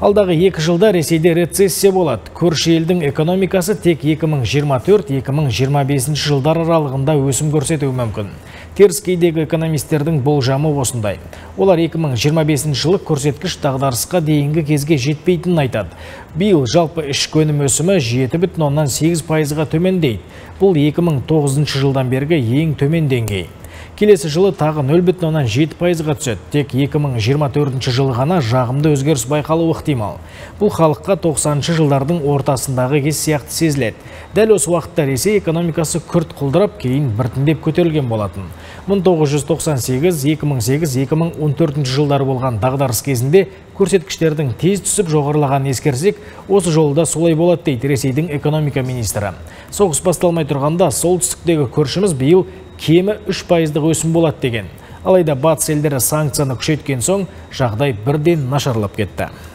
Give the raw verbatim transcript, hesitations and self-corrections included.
Алдағы екі жылда Ресейде рецессия болады. Көрші елдің экономикасы тек екі мың жиырма төрт - екі мың жиырма бесінші жылдар аралығында өсім көрсетуі мүмкін. Теріскейдегі экономистердің болжамы осындай. Олар екі мың жиырма бесінші жылы көрсеткіш дағдарысқа дейінгі кезге жетпейтінін айтады. Биыл жалпы ішкі өнім өсімі жеті бүтін оннан сегіз пайызға төмендейді. Бұл екі мың тоғызыншы жылдан бергі ең төмен деңгей. Келесі жылы тағы нөл бүтін оннан жеті пайызға түседі. Тек екі мың жиырма төртінші жылы ғана жағымды өзгеріс байқалуы ықтимал. Бұл халыққа тоқсаныншы жылдардың ортасындағы кез сияқты сезіледі. Дәл осы уақытта Ресей экономикасы күрт құлдырап, кейін біртіндеп көтерілген болатын. мың тоғыз жүз тоқсан сегіз - екі мың сегіз - екі мың он төртінші жылдары болған дағдарыс кезінде көрсеткіштердің тез түсіп жоғарылағанын ескерсек, осы жолда солай болады дейді Ресейдің экономика министрі. Соғыс басталмай тұрғанда солтүстіктегі көршіміз биыл кемі үш пайыздық өсім болады деген. Алайда батыс елдері санкцияны күшейткен соң жағдай бірден нашарлап кетті.